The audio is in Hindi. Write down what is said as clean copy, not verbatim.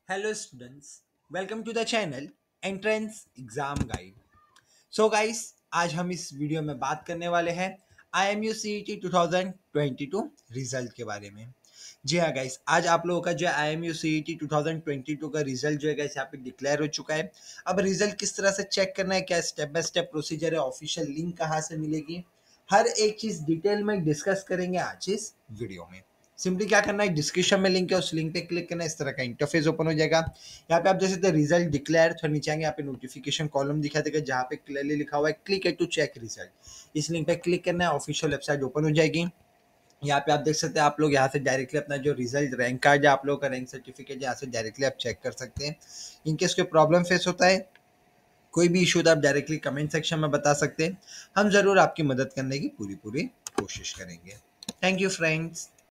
Hello students, welcome to the channel Entrance Exam Guide. So guys, आज हम इस वीडियो में बात करने वाले हैं IMU CET 2022 रिजल्ट के बारे में। जी हाँ गाइस, आज आप लोगों का जो है IMU CET 2022 का रिजल्ट जो है गाइस यहाँ पे डिक्लेयर हो चुका है। अब रिजल्ट किस तरह से चेक करना है, क्या स्टेप बाय स्टेप प्रोसीजर है, ऑफिशियल लिंक कहाँ से मिलेगी, हर एक चीज डिटेल में डिस्कस करेंगे आज इस वीडियो में। सिंपली क्या करना है, डिस्क्रिप्शन में लिंक है, उस लिंक पे क्लिक करना है, इस तरह का इंटरफेस ओपन हो जाएगा। यहाँ पे आप देख सकते हैं रिजल्ट डिक्लेयर, थोड़ा नीचे आएंगे, यहाँ पे नोटिफिकेशन कॉलम दिखा देगा जहाँ पे क्लियरली लिखा हुआ है क्लिक टू चेक रिजल्ट। इस लिंक पे क्लिक करना है, ऑफिशियल वेबसाइट ओपन हो जाएगी। यहाँ पे आप देख सकते हैं, आप लोग यहाँ से डायरेक्टली अपना जो रिजल्ट रैंक कार्ड या आप लोगों का रैंक सर्टिफिकेट यहाँ से डायरेक्टली आप चेक कर सकते हैं। इनकेस कोई प्रॉब्लम फेस होता है, कोई भी इशू तो आप डायरेक्टली कमेंट सेक्शन में बता सकते हैं। हम जरूर आपकी मदद करने की पूरी पूरी कोशिश करेंगे। Thank you friends.